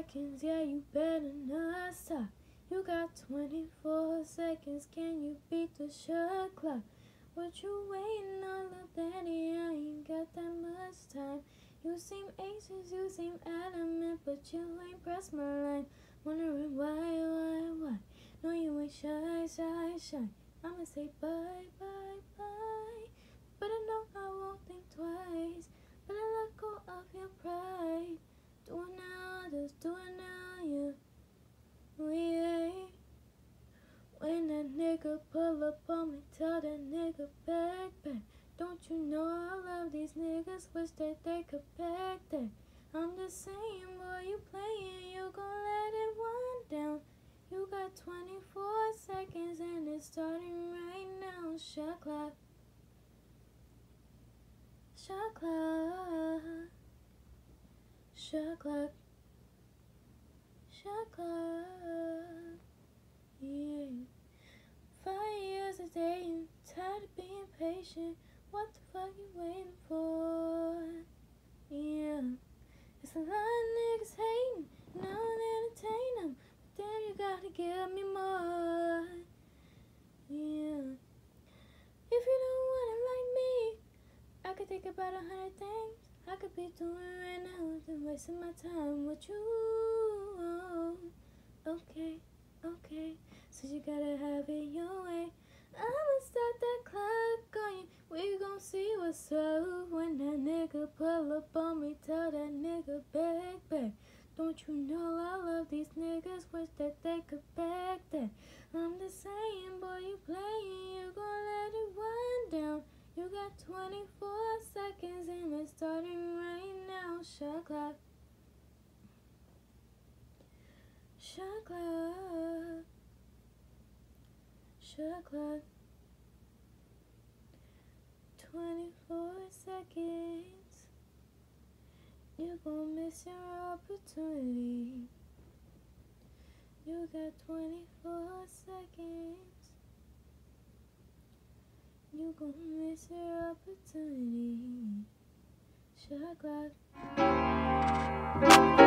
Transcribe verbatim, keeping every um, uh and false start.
seconds, yeah, you better not stop. You got twenty-four seconds, can you beat the shot clock? What you waiting on, little daddy? I ain't got that much time. You seem anxious, you seem adamant, but you ain't pressed my line. Wondering why, why, why? No, you ain't shy, shy, shy. I'ma say bye, bye, bye. But I know I won't think twice. But I let go of your pride. Do it now, just do it now, yeah. Yeah. When that nigga pull up on me, tell that nigga back, back. Don't you know I love these niggas, wish that they could back that. I'm just saying, boy, you playing, you gon' let it wind down. You got twenty-four seconds and it's starting right now. Shot clock, shot clock, shot clock, shot clock, yeah. Five years a day, I'm tired of being patient. What the fuck you waiting for? Yeah, it's a lot of niggas hating, and I don't entertain them. But damn, you gotta give me more. Yeah, if you don't want it like me, I could think about a hundred things I could be doing right now, than wasting my time with you. Okay, okay, so you gotta have it your way. I'ma start that clock on you. We gon' see what's up when that nigga pull up on me. Tell that nigga back, back. Don't you know I love these niggas, wish that they could back that. I'm just saying, boy, you playing, you gon' let it wind down. You got twenty-four seconds and it's starting right now. Shot clock, shot clock, shot clock. Twenty-four seconds. You gon' miss your opportunity. You got twenty-four seconds. You gon' miss your opportunity. Shot clock.